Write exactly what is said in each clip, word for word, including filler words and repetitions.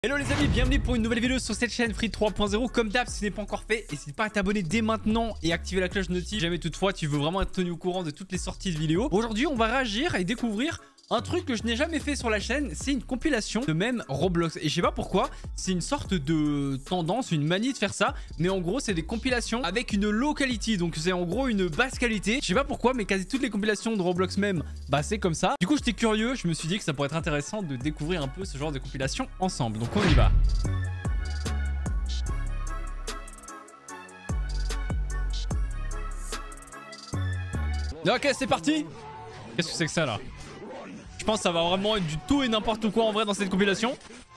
Hello les amis, bienvenue pour une nouvelle vidéo sur cette chaîne Free trois point zéro. Comme d'hab, si ce n'est pas encore fait, n'hésite pas à t'abonner dès maintenant et activer la cloche notif. Si jamais toutefois tu veux vraiment être tenu au courant de toutes les sorties de vidéos. Aujourd'hui, on va réagir et découvrir un truc que je n'ai jamais fait sur la chaîne. C'est une compilation de mèmes Roblox. Et je sais pas pourquoi, c'est une sorte de tendance, une manie de faire ça. Mais en gros, c'est des compilations avec une low quality. Donc c'est en gros une basse qualité. Je sais pas pourquoi, mais quasi toutes les compilations de Roblox mèmes, bah c'est comme ça. Du coup, j'étais curieux, je me suis dit que ça pourrait être intéressant de découvrir un peu ce genre de compilation ensemble. Donc on y va. Ok, c'est parti. Qu'est-ce que c'est que ça là? Je pense que ça va vraiment être du tout et n'importe quoi en vrai dans cette compilation.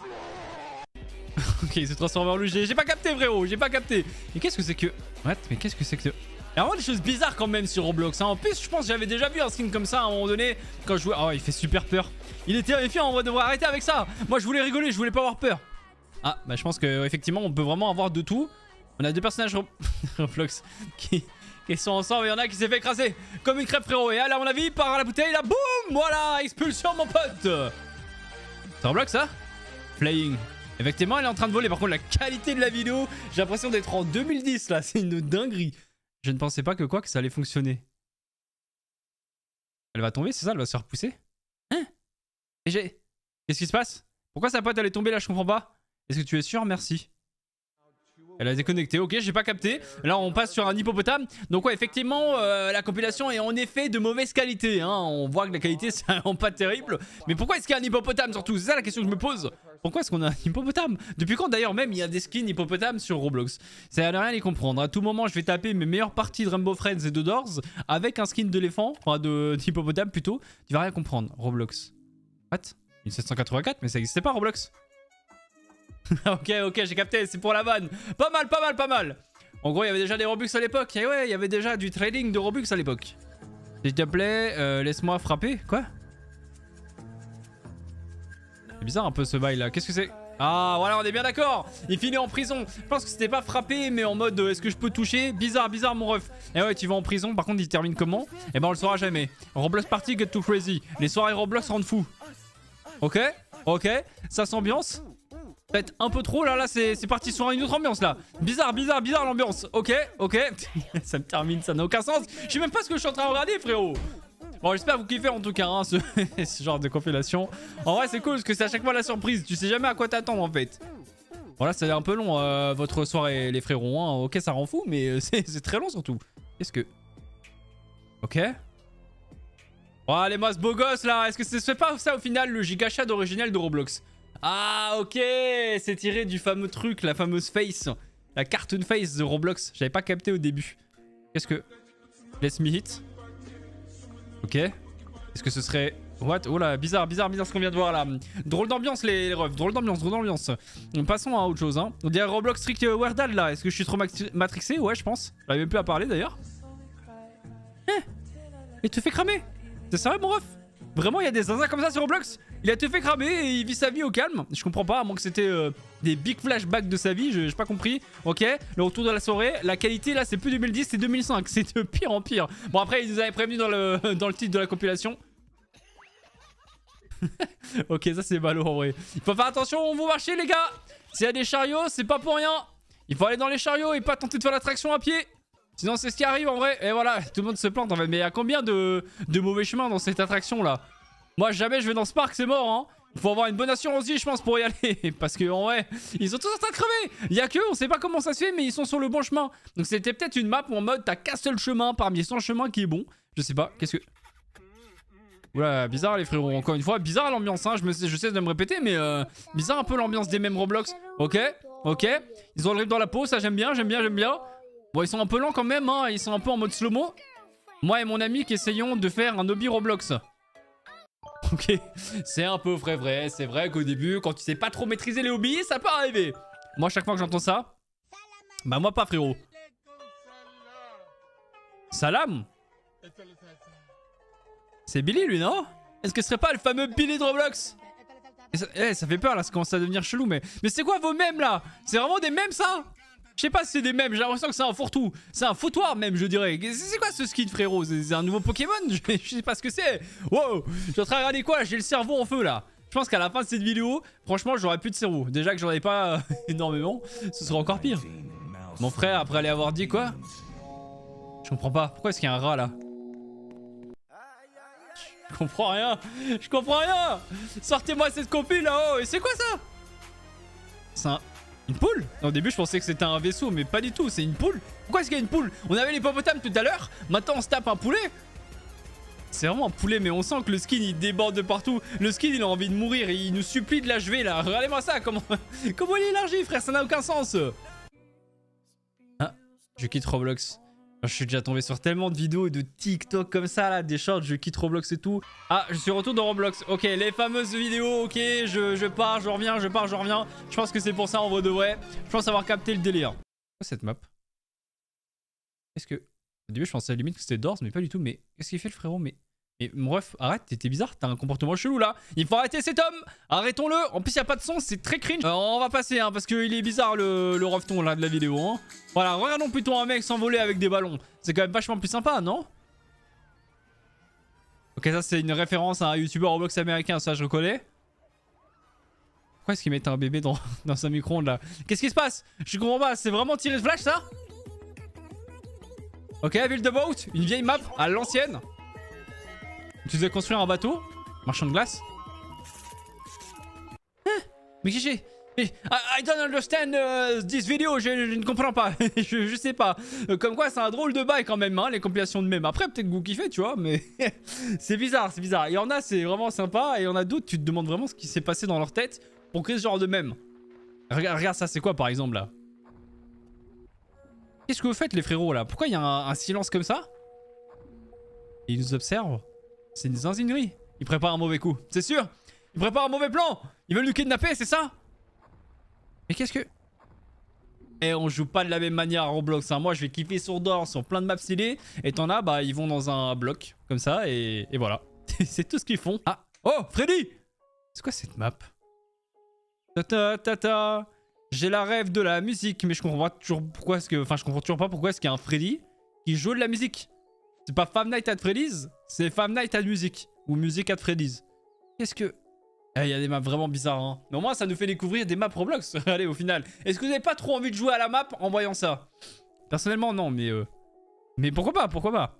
Ok, il se transforme en loup. J'ai pas capté, frérot. J'ai pas capté. Mais qu'est-ce que c'est que... What? Mais qu'est-ce que c'est que... Il y a vraiment des choses bizarres quand même sur Roblox. Hein. En plus, je pense que j'avais déjà vu un skin comme ça à un moment donné quand je jouais. Oh, il fait super peur. Il est terrifiant. On va devoir arrêter avec ça. Moi, je voulais rigoler. Je voulais pas avoir peur. Ah, bah je pense qu'effectivement, on peut vraiment avoir de tout. On a deux personnages Roblox qui... qui sont ensemble, il y en a qui s'est fait écraser comme une crêpe, frérot. Et là, à mon avis, il part à la bouteille, là, boum, voilà, expulsion, mon pote. C'est Roblox, ça? Flying. Effectivement, elle est en train de voler. Par contre, la qualité de la vidéo, j'ai l'impression d'être en deux mille dix, là. C'est une dinguerie. Je ne pensais pas que quoi, que ça allait fonctionner. Elle va tomber, c'est ça? Elle va se faire repousser? Hein? Et j'ai... Qu'est-ce qui se passe? Pourquoi sa pote, elle est tombée, là? Je comprends pas. Est-ce que tu es sûr? Merci. Elle a déconnecté, ok, j'ai pas capté. Là, on passe sur un hippopotame. Donc, ouais, effectivement, euh, la compilation est en effet de mauvaise qualité. Hein. On voit que la qualité, c'est vraiment pas terrible. Mais pourquoi est-ce qu'il y a un hippopotame surtout? C'est ça la question que je me pose. Pourquoi est-ce qu'on a un hippopotame? Depuis quand d'ailleurs même il y a des skins hippopotames sur Roblox? Ça n'a rien à y comprendre. À tout moment, je vais taper mes meilleures parties de Rainbow Friends et de Doors avec un skin d'éléphant, enfin d'hippopotame plutôt. Tu vas rien comprendre. Roblox. What? mille sept cent quatre-vingt-quatre? Mais ça existait pas, Roblox? Ok, ok, j'ai capté, c'est pour la vanne. Pas mal, pas mal, pas mal. En gros, il y avait déjà des Robux à l'époque. Et ouais, il y avait déjà du trading de Robux à l'époque. S'il te plaît, euh, laisse-moi frapper. Quoi? C'est bizarre un peu ce bail là. Qu'est-ce que c'est? Ah, voilà, on est bien d'accord. Il finit en prison. Je pense que c'était pas frappé, mais en mode euh, est-ce que je peux toucher? Bizarre, bizarre, mon ref. Et ouais, tu vas en prison. Par contre, il termine comment? Eh ben, on le saura jamais. Roblox Party get too crazy. Les soirées Roblox rendent fou. Ok, ok, ça s'ambiance. Peut-être un peu trop, là, là, c'est parti sur une autre ambiance, là. Bizarre, bizarre, bizarre l'ambiance. Ok, ok. Ça me termine, ça n'a aucun sens. Je sais même pas ce que je suis en train de regarder, frérot. Bon, j'espère vous kiffez en tout cas, hein, ce... ce genre de compilation. En vrai, c'est cool, parce que c'est à chaque fois la surprise. Tu sais jamais à quoi t'attendre, en fait. Bon, là, ça a l'air un peu long, euh, votre soirée, les frérots. Hein. Ok, ça rend fou, mais c'est très long, surtout. Qu'est-ce que... Ok. Oh, allez, moi, ce beau gosse, là. Est-ce que c'est pas ça, au final, le gigachad original de Roblox? Ah, ok, c'est tiré du fameux truc, la fameuse face, la cartoon face de Roblox. J'avais pas capté au début. Qu'est-ce que... Let's me hit. Ok. Est-ce que ce serait... What? Oh là, bizarre, bizarre, bizarre ce qu'on vient de voir là. Drôle d'ambiance les, les refs, drôle d'ambiance, drôle d'ambiance. Passons à autre chose, hein. On dirait Roblox Trick Werdal là. Est-ce que je suis trop matrixé? Ouais, je pense. J'avais même plus à parler d'ailleurs. Eh, il te fait cramer. C'est sérieux mon ref? Vraiment, il y a des zinzins comme ça sur Roblox? Il a tout fait cramer et il vit sa vie au calme. Je comprends pas, à moins que c'était euh, des big flashbacks de sa vie. J'ai pas compris. Ok, le retour de la soirée. La qualité, là, c'est plus deux mille dix, c'est deux mille cinq. C'est de pire en pire. Bon, après, ils nous avaient prévenu dans le, dans le titre de la compilation. Ok, ça, c'est ballot en vrai. Il faut faire attention, vous marchez, les gars. S'il y a des chariots, c'est pas pour rien. Il faut aller dans les chariots et pas tenter de faire l'attraction à pied. Sinon, c'est ce qui arrive en vrai. Et voilà, tout le monde se plante en fait. Mais il y a combien de, de mauvais chemins dans cette attraction là? Moi, jamais je vais dans ce parc, c'est mort, hein. Il faut avoir une bonne assurance vie, je pense, pour y aller. Parce que, en vrai, ils sont tous en train de crever. Il y a que, on sait pas comment ça se fait, mais ils sont sur le bon chemin. Donc, c'était peut-être une map où en mode, t'as qu'un seul chemin parmi cent chemins qui est bon. Je sais pas, qu'est-ce que... Oula, bizarre les frérots, encore une fois. Bizarre l'ambiance, hein. Je, me sais, je sais de me répéter, mais euh, bizarre un peu l'ambiance des mêmes Roblox. Ok, ok. Ils ont le rip dans la peau, ça j'aime bien, j'aime bien, j'aime bien. Bon, ils sont un peu lents quand même, hein. Ils sont un peu en mode slow-mo. Moi et mon ami qui essayons de faire un hobby Roblox. Ok, c'est un peu vrai vrai, c'est vrai qu'au début, quand tu sais pas trop maîtriser les hobbies, ça peut arriver. Moi, chaque fois que j'entends ça, bah moi pas, frérot. Salam. C'est Billy, lui, non? Est-ce que ce serait pas le fameux Billy de Roblox? Et ça, eh, ça fait peur, là, ça commence à devenir chelou, mais... Mais c'est quoi vos mèmes, là? C'est vraiment des mèmes, ça? Je sais pas si c'est des mèmes, j'ai l'impression que c'est un fourre-tout. C'est un foutoir même, je dirais. C'est quoi ce skin, frérot? C'est un nouveau Pokémon? Je sais pas ce que c'est. Wow, je suis en train de regarder quoi? J'ai le cerveau en feu là. pense qu'à la fin de cette vidéo, franchement, j'aurais plus de cerveau. Déjà que j'en ai pas euh, énormément, ce serait encore pire. Mon frère, après aller avoir dit quoi? Je comprends pas. Pourquoi est-ce qu'il y a un rat là? Je comprends rien. Je comprends rien. Sortez-moi cette copine là-haut. Et c'est quoi ça? C'est un... une poule? Au début, je pensais que c'était un vaisseau, mais pas du tout. C'est une poule. Pourquoi est-ce qu'il y a une poule? On avait l'hippopotame tout à l'heure. Maintenant, on se tape un poulet. C'est vraiment un poulet, mais on sent que le skin il déborde de partout. Le skin il a envie de mourir. Il nous supplie de l'achever là. Regardez-moi ça. Comment, comment il est élargi, frère? Ça n'a aucun sens. Ah, je quitte Roblox. Je suis déjà tombé sur tellement de vidéos et de TikTok comme ça là, des shorts, je quitte Roblox et tout. Ah, je suis retour dans Roblox. Ok, les fameuses vidéos, ok, je, je pars, je reviens, je pars, je reviens. Je pense que c'est pour ça en vrai de vrai. Je pense avoir capté le délire. Quoi cette map? Est-ce que... Au début je pensais à la limite que c'était Doors, mais pas du tout. Mais qu'est-ce qu'il fait le frérot? Mais... Mais mon ref, arrête, t'es bizarre, t'as un comportement chelou là. Il faut arrêter cet homme. Arrêtons-le. En plus, il n'y a pas de son, c'est très cringe. Euh, on va passer, hein, parce qu'il est bizarre le, le refton là de la vidéo. Hein. Voilà, regardons plutôt un mec s'envoler avec des ballons. C'est quand même vachement plus sympa, non? Ok, ça c'est une référence à un youtubeur Roblox américain, ça je reconnais. Pourquoi est-ce qu'il met un bébé dans, dans sa micro-ondes là? Qu'est-ce qui se passe? Je comprends pas, c'est vraiment tiré de flash ça? Ok, Build the Boat, une vieille map à l'ancienne. Tu devais construire un bateau? Marchand de glace? Hein? Mais qui j'ai? I, I don't understand uh, this video, je, je ne comprends pas. je, je sais pas. Euh, comme quoi, c'est un drôle de bail quand même, hein, les compilations de mèmes. Après, peut-être que vous kiffez, tu vois, mais c'est bizarre, c'est bizarre. Il y en a, c'est vraiment sympa, et il y en a d'autres, tu te demandes vraiment ce qui s'est passé dans leur tête pour créer ce genre de mème. Regarde, regarde ça, c'est quoi par exemple là? Qu'est-ce que vous faites, les frérots là? Pourquoi il y a un, un silence comme ça? Et ils nous observent? C'est une zinzinerie. Ils préparent un mauvais coup, c'est sûr. Ils préparent un mauvais plan. Ils veulent nous kidnapper, c'est ça? Mais qu'est-ce que... Eh, on joue pas de la même manière à Roblox. Hein. Moi, je vais kiffer sur Doors, sur plein de maps stylées. Et t'en as, bah, ils vont dans un bloc, comme ça, et, et voilà. C'est tout ce qu'ils font. Ah! Oh, Freddy! C'est quoi cette map? Tata, tata. J'ai la rêve de la musique, mais je comprends pas toujours pourquoi est-ce que... Enfin, je comprends toujours pas pourquoi est-ce qu'il y a un Freddy qui joue de la musique. C'est pas Five Nights at Freddy's, c'est Five Nights at Music. Ou Music at Freddy's. Qu'est-ce que... Il eh, y a des maps vraiment bizarres, hein. Mais au moins, ça nous fait découvrir des maps Roblox. Allez, au final. Est-ce que vous n'avez pas trop envie de jouer à la map en voyant ça? Personnellement, non, mais... Euh... Mais pourquoi pas? Pourquoi pas?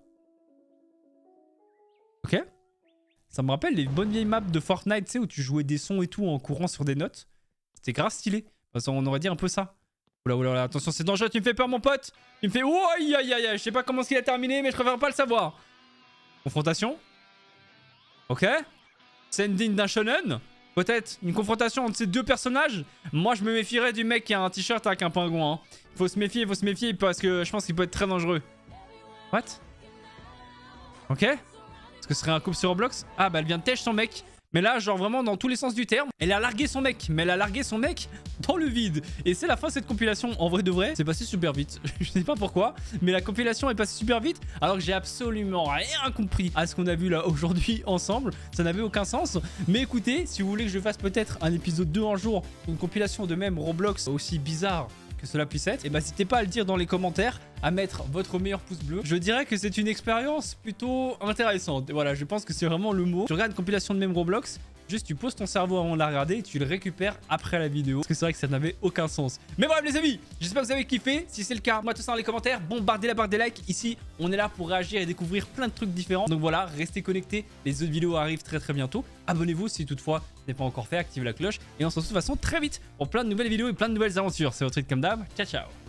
Ok. Ça me rappelle les bonnes vieilles maps de Fortnite, tu sais, où tu jouais des sons et tout en courant sur des notes. C'était grave stylé. Enfin, on aurait dit un peu ça. Oula, oula, oula, attention, c'est dangereux, tu me fais peur, mon pote. Il me fait... Oh, aïe, aïe, aïe, je sais pas comment ce qu'il a terminé, mais je préfère pas le savoir. Confrontation. Ok. Sending d'un shonen. Peut-être une confrontation entre ces deux personnages. Moi, je me méfierais du mec qui a un t-shirt avec un pingouin. Hein. Faut se méfier, faut se méfier, parce que je pense qu'il peut être très dangereux. What? Ok. Est-ce que ce serait un couple sur Roblox? Ah, bah elle vient de tèche son mec. Mais là, genre vraiment dans tous les sens du terme, elle a largué son mec. Mais elle a largué son mec dans le vide. Et c'est la fin de cette compilation. En vrai de vrai, c'est passé super vite. Je sais pas pourquoi, mais la compilation est passée super vite. Alors que j'ai absolument rien compris à ce qu'on a vu là aujourd'hui ensemble. Ça n'avait aucun sens. Mais écoutez, si vous voulez que je fasse peut-être un épisode deux un jour, une compilation de même Roblox aussi bizarre que cela puisse être, et bah n'hésitez pas à le dire dans les commentaires, à mettre votre meilleur pouce bleu. Je dirais que c'est une expérience plutôt intéressante. Voilà, je pense que c'est vraiment le mot. Tu regardes une compilation de même Roblox, juste tu poses ton cerveau avant de la regarder et tu le récupères après la vidéo. Parce que c'est vrai que ça n'avait aucun sens. Mais bref les amis, j'espère que vous avez kiffé. Si c'est le cas, moi tout ça dans les commentaires, bombardez la barre des likes. Ici, on est là pour réagir et découvrir plein de trucs différents. Donc voilà, restez connectés. Les autres vidéos arrivent très très bientôt. Abonnez-vous si toutefois ce n'est pas encore fait, activez la cloche. Et on se retrouve de toute façon très vite pour plein de nouvelles vidéos et plein de nouvelles aventures. C'est votre rythme comme d'hab. Ciao ciao.